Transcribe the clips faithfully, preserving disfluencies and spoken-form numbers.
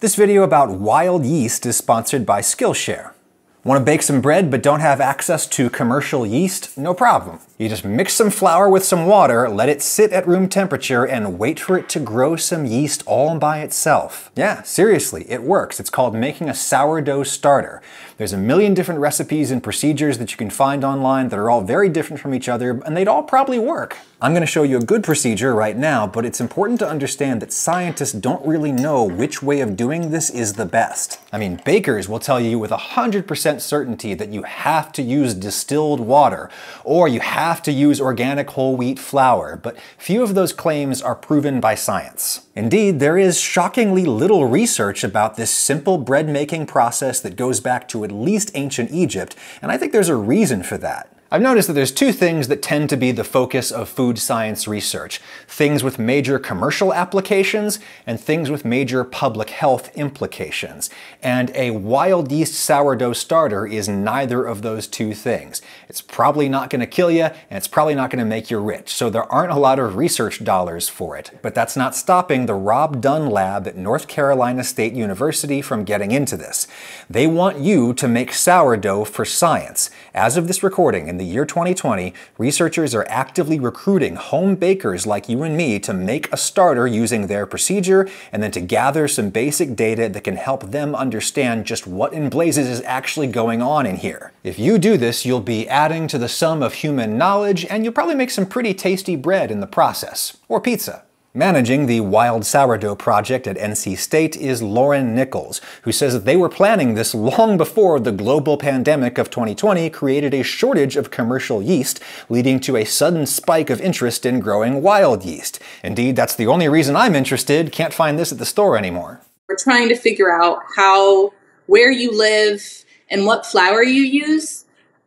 This video about wild yeast is sponsored by Skillshare. Want to bake some bread but don't have access to commercial yeast? No problem. You just mix some flour with some water, let it sit at room temperature, and wait for it to grow some yeast all by itself. Yeah, seriously, it works. It's called making a sourdough starter. There's a million different recipes and procedures that you can find online that are all very different from each other, and they'd all probably work. I'm going to show you a good procedure right now, but it's important to understand that scientists don't really know which way of doing this is the best. I mean, bakers will tell you with one hundred percent certainty that you have to use distilled water, or you have to use organic whole wheat flour, but few of those claims are proven by science. Indeed, there is shockingly little research about this simple bread-making process that goes back to at least ancient Egypt, and I think there's a reason for that. I've noticed that there's two things that tend to be the focus of food science research. Things with major commercial applications and things with major public health implications. And a wild yeast sourdough starter is neither of those two things. It's probably not going to kill you, and it's probably not going to make you rich, so there aren't a lot of research dollars for it. But that's not stopping the Rob Dunn lab at North Carolina State University from getting into this. They want you to make sourdough for science. As of this recording, in the year twenty twenty, researchers are actively recruiting home bakers like you and me to make a starter using their procedure, and then to gather some basic data that can help them understand just what in blazes is actually going on in here. If you do this, you'll be adding to the sum of human knowledge, and you'll probably make some pretty tasty bread in the process. Or pizza. Managing the Wild Sourdough project at N C State is Lauren Nichols, who says that they were planning this long before the global pandemic of twenty twenty created a shortage of commercial yeast, leading to a sudden spike of interest in growing wild yeast. Indeed, that's the only reason I'm interested. Can't find this at the store anymore. We're trying to figure out how, where you live and what flour you use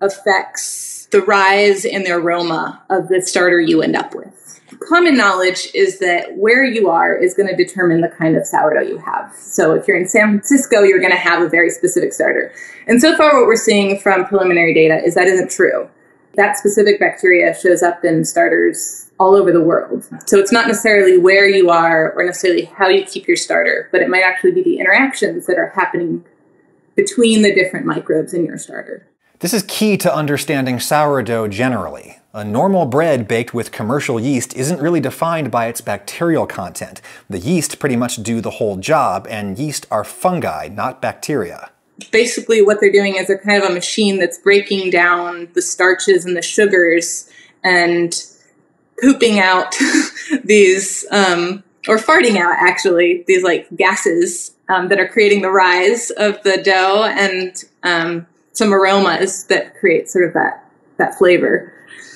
affects the rise and the aroma of the starter you end up with. Common knowledge is that where you are is going to determine the kind of sourdough you have. So if you're in San Francisco, you're going to have a very specific starter. And so far what we're seeing from preliminary data is that isn't true. That specific bacteria shows up in starters all over the world. So it's not necessarily where you are or necessarily how you keep your starter, but it might actually be the interactions that are happening between the different microbes in your starter. This is key to understanding sourdough generally. A normal bread baked with commercial yeast isn't really defined by its bacterial content. The yeast pretty much do the whole job, and yeast are fungi, not bacteria. Basically what they're doing is they're kind of a machine that's breaking down the starches and the sugars and pooping out these, um, or farting out actually, these like gases um, that are creating the rise of the dough and um, some aromas that create sort of that, that flavor.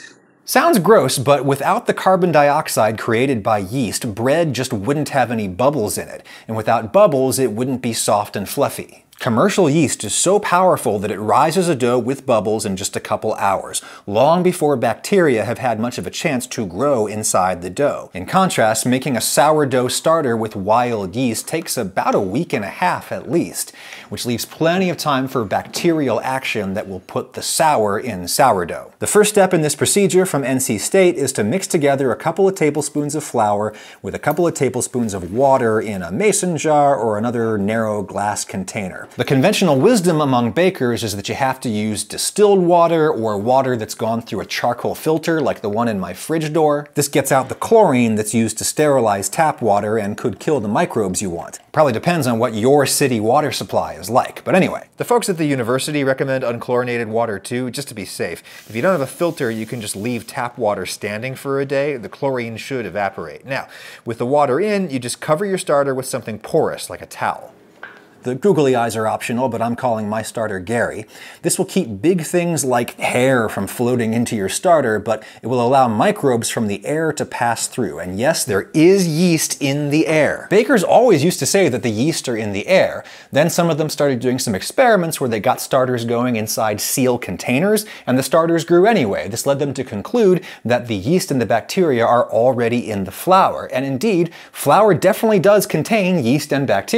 Sounds gross, but without the carbon dioxide created by yeast, bread just wouldn't have any bubbles in it, and without bubbles, it wouldn't be soft and fluffy. Commercial yeast is so powerful that it rises a dough with bubbles in just a couple hours, long before bacteria have had much of a chance to grow inside the dough. In contrast, making a sourdough starter with wild yeast takes about a week and a half at least, which leaves plenty of time for bacterial action that will put the sour in sourdough. The first step in this procedure from N C State is to mix together a couple of tablespoons of flour with a couple of tablespoons of water in a mason jar or another narrow glass container. The conventional wisdom among bakers is that you have to use distilled water or water that's gone through a charcoal filter like the one in my fridge door. This gets out the chlorine that's used to sterilize tap water and could kill the microbes you want. Probably depends on what your city water supply is like, but anyway. The folks at the university recommend unchlorinated water too, just to be safe. If you don't have a filter, you can just leave tap water standing for a day. The chlorine should evaporate. Now, with the water in, you just cover your starter with something porous like a towel. The googly eyes are optional, but I'm calling my starter Gary. This will keep big things like hair from floating into your starter, but it will allow microbes from the air to pass through. And yes, there is yeast in the air. Bakers always used to say that the yeast are in the air. Then some of them started doing some experiments where they got starters going inside seal containers, and the starters grew anyway. This led them to conclude that the yeast and the bacteria are already in the flour. And indeed, flour definitely does contain yeast and bacteria.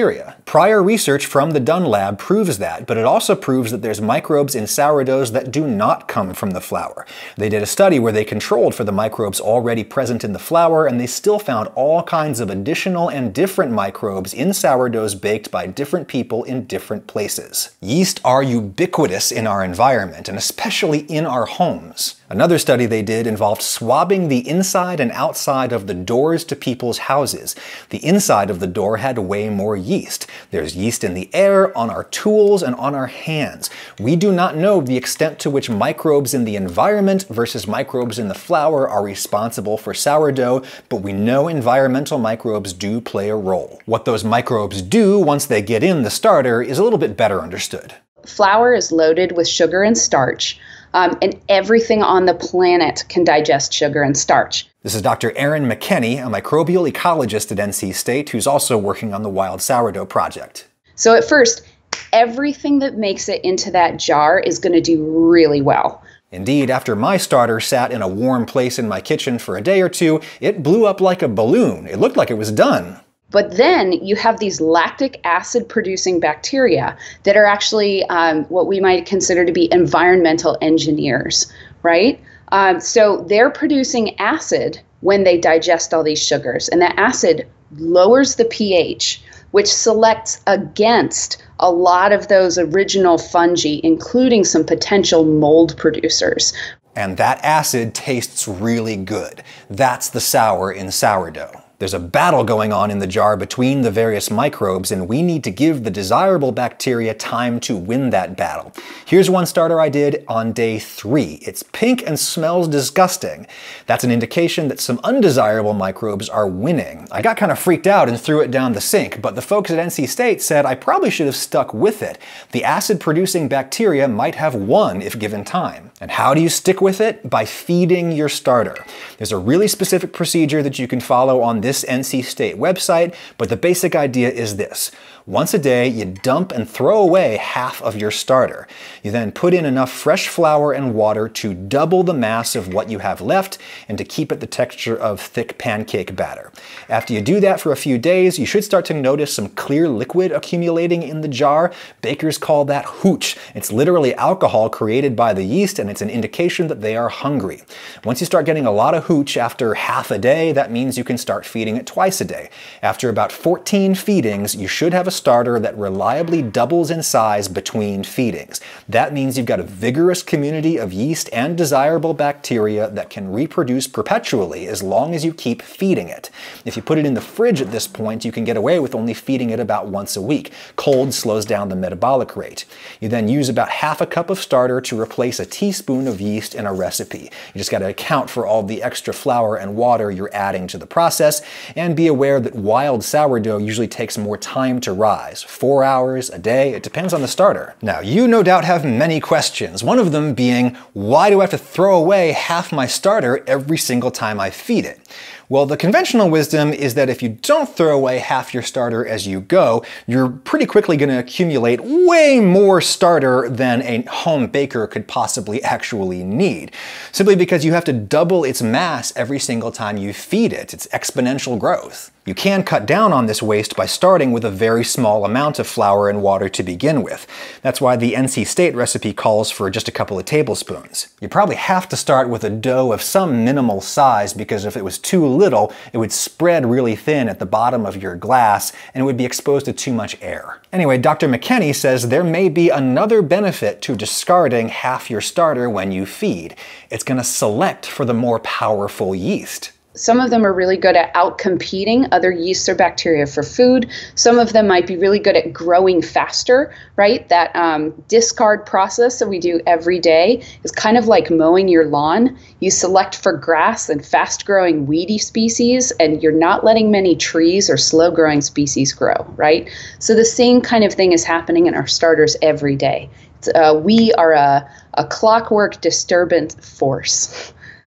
Prior research from the Dunn lab proves that, but it also proves that there's microbes in sourdoughs that do not come from the flour. They did a study where they controlled for the microbes already present in the flour, and they still found all kinds of additional and different microbes in sourdoughs baked by different people in different places. Yeast are ubiquitous in our environment, and especially in our homes. Another study they did involved swabbing the inside and outside of the doors to people's houses. The inside of the door had way more yeast. There's yeast in the air, on our tools, and on our hands. We do not know the extent to which microbes in the environment versus microbes in the flour are responsible for sourdough, but we know environmental microbes do play a role. What those microbes do once they get in the starter is a little bit better understood. Flour is loaded with sugar and starch. Um, and everything on the planet can digest sugar and starch. This is Doctor Erin McKenney, a microbial ecologist at N C State, who's also working on the Wild Sourdough Project. So at first, everything that makes it into that jar is going to do really well. Indeed, after my starter sat in a warm place in my kitchen for a day or two, it blew up like a balloon. It looked like it was done. But then you have these lactic acid producing bacteria that are actually um, what we might consider to be environmental engineers, right? Um, so they're producing acid when they digest all these sugars, and that acid lowers the pH, which selects against a lot of those original fungi, including some potential mold producers. And that acid tastes really good. That's the sour in sourdough. There's a battle going on in the jar between the various microbes, and we need to give the desirable bacteria time to win that battle. Here's one starter I did on day three. It's pink and smells disgusting. That's an indication that some undesirable microbes are winning. I got kind of freaked out and threw it down the sink, but the folks at N C State said I probably should have stuck with it. The acid-producing bacteria might have won if given time. And how do you stick with it? By feeding your starter. There's a really specific procedure that you can follow on this N C State website, but the basic idea is this. Once a day, you dump and throw away half of your starter. You then put in enough fresh flour and water to double the mass of what you have left and to keep it the texture of thick pancake batter. After you do that for a few days, you should start to notice some clear liquid accumulating in the jar. Bakers call that hooch. It's literally alcohol created by the yeast, and it's an indication that they are hungry. Once you start getting a lot of hooch after half a day, that means you can start feeding it twice a day. After about fourteen feedings, you should have a starter that reliably doubles in size between feedings. That means you've got a vigorous community of yeast and desirable bacteria that can reproduce perpetually as long as you keep feeding it. If you put it in the fridge at this point, you can get away with only feeding it about once a week. Cold slows down the metabolic rate. You then use about half a cup of starter to replace a teaspoon of yeast in a recipe. You just got to account for all the extra flour and water you're adding to the process, and be aware that wild sourdough usually takes more time to rise. Four hours, a day, it depends on the starter. Now, you no doubt have many questions, one of them being, why do I have to throw away half my starter every single time I feed it? Well, the conventional wisdom is that if you don't throw away half your starter as you go, you're pretty quickly going to accumulate way more starter than a home baker could possibly actually need. Simply because you have to double its mass every single time you feed it. It's exponential growth. You can cut down on this waste by starting with a very small amount of flour and water to begin with. That's why the N C State recipe calls for just a couple of tablespoons. You probably have to start with a dough of some minimal size, because if it was too little, it would spread really thin at the bottom of your glass and it would be exposed to too much air. Anyway, Doctor McKenney says there may be another benefit to discarding half your starter when you feed. It's going to select for the more powerful yeast. Some of them are really good at outcompeting other yeasts or bacteria for food. Some of them might be really good at growing faster, right? That um, discard process that we do every day is kind of like mowing your lawn. You select for grass and fast-growing weedy species, and you're not letting many trees or slow-growing species grow, right? So the same kind of thing is happening in our starters every day. Uh, we are a, a clockwork disturbance force.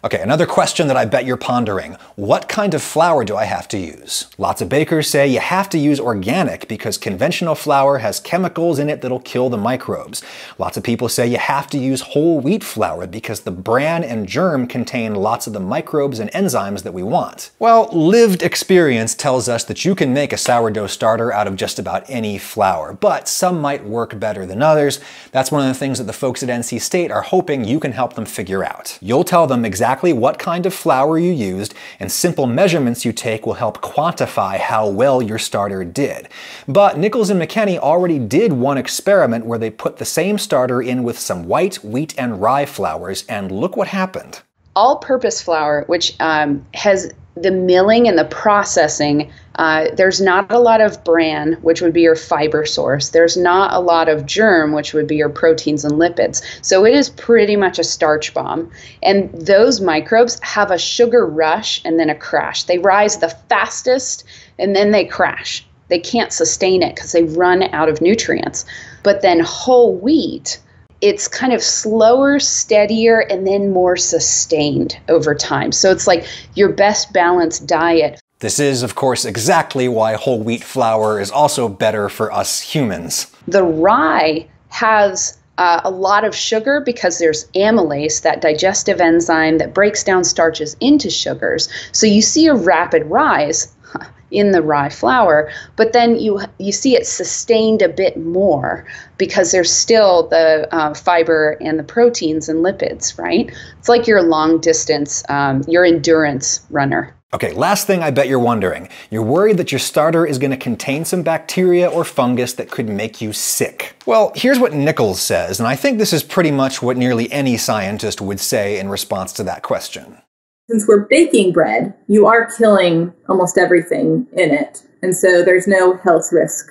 Okay, another question that I bet you're pondering. What kind of flour do I have to use? Lots of bakers say you have to use organic because conventional flour has chemicals in it that'll kill the microbes. Lots of people say you have to use whole wheat flour because the bran and germ contain lots of the microbes and enzymes that we want. Well, lived experience tells us that you can make a sourdough starter out of just about any flour, but some might work better than others. That's one of the things that the folks at N C State are hoping you can help them figure out. You'll tell them exactly what kind of flour you used, and simple measurements you take will help quantify how well your starter did. But Nichols and McKenney already did one experiment where they put the same starter in with some white, wheat, and rye flours, and look what happened. All-purpose flour, which um, has the milling and the processing, uh, there's not a lot of bran, which would be your fiber source. There's not a lot of germ, which would be your proteins and lipids. So it is pretty much a starch bomb. And those microbes have a sugar rush and then a crash. They rise the fastest and then they crash. They can't sustain it because they run out of nutrients. But then whole wheat, it's kind of slower, steadier, and then more sustained over time. So it's like your best balanced diet. This is, of course, exactly why whole wheat flour is also better for us humans. The rye has uh, a lot of sugar because there's amylase, that digestive enzyme that breaks down starches into sugars. So you see a rapid rise in the rye flour, but then you you see it sustained a bit more because there's still the uh, fiber and the proteins and lipids, right? It's like your long distance, um, your endurance runner. Okay, last thing I bet you're wondering. You're worried that your starter is going to contain some bacteria or fungus that could make you sick. Well, here's what Nichols says, and I think this is pretty much what nearly any scientist would say in response to that question. Since we're baking bread, you are killing almost everything in it. And so there's no health risk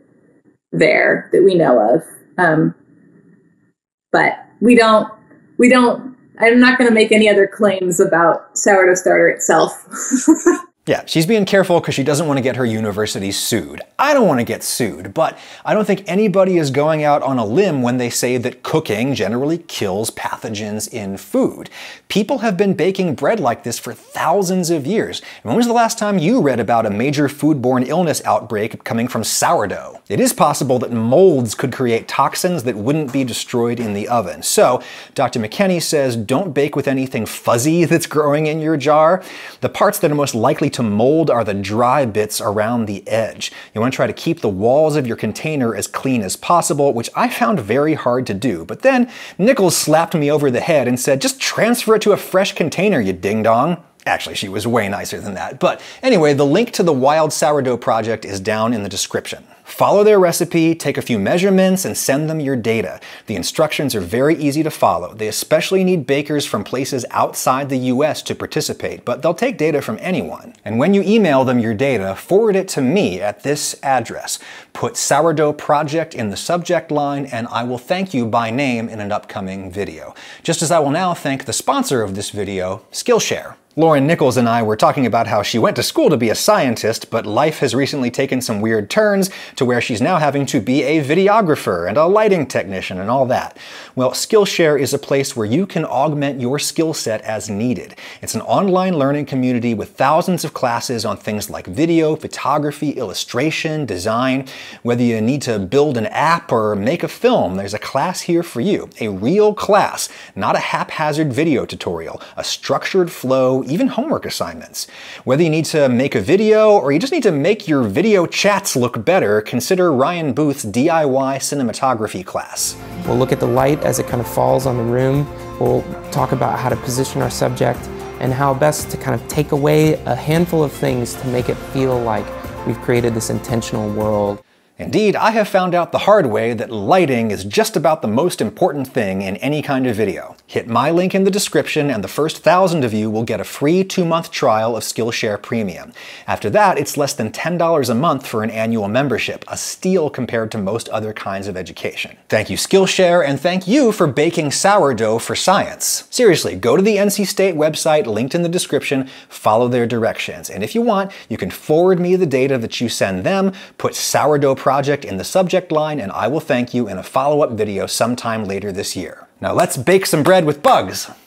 there that we know of. Um, but we don't, we don't, I'm not going to make any other claims about sourdough starter itself. Yeah, she's being careful because she doesn't want to get her university sued. I don't want to get sued, but I don't think anybody is going out on a limb when they say that cooking generally kills pathogens in food. People have been baking bread like this for thousands of years. And when was the last time you read about a major foodborne illness outbreak coming from sourdough? It is possible that molds could create toxins that wouldn't be destroyed in the oven. So, Doctor McKenney says don't bake with anything fuzzy that's growing in your jar. The parts that are most likely to mold are the dry bits around the edge. You want to try to keep the walls of your container as clean as possible, which I found very hard to do. But then Nichols slapped me over the head and said, just transfer it to a fresh container, you ding-dong. Actually, she was way nicer than that. But anyway, the link to the Wild Sourdough Project is down in the description. Follow their recipe, take a few measurements, and send them your data. The instructions are very easy to follow. They especially need bakers from places outside the U S to participate, but they'll take data from anyone. And when you email them your data, forward it to me at this address. Put Sourdough Project in the subject line, and I will thank you by name in an upcoming video. Just as I will now thank the sponsor of this video, Skillshare. Lauren Nichols and I were talking about how she went to school to be a scientist, but life has recently taken some weird turns to where she's now having to be a videographer and a lighting technician and all that. Well, Skillshare is a place where you can augment your skill set as needed. It's an online learning community with thousands of classes on things like video, photography, illustration, design. Whether you need to build an app or make a film, there's a class here for you. A real class, not a haphazard video tutorial, a structured flow, even homework assignments. Whether you need to make a video or you just need to make your video chats look better, consider Ryan Booth's D I Y cinematography class. We'll look at the light as it kind of falls on the room. We'll talk about how to position our subject and how best to kind of take away a handful of things to make it feel like we've created this intentional world. Indeed, I have found out the hard way that lighting is just about the most important thing in any kind of video. Hit my link in the description and the first thousand of you will get a free two-month trial of Skillshare Premium. After that, it's less than ten dollars a month for an annual membership, a steal compared to most other kinds of education. Thank you Skillshare, and thank you for baking sourdough for science. Seriously, go to the N C State website linked in the description, follow their directions, and if you want, you can forward me the data that you send them, put sourdough project in the subject line, and I will thank you in a follow-up video sometime later this year. Now let's bake some bread with bugs!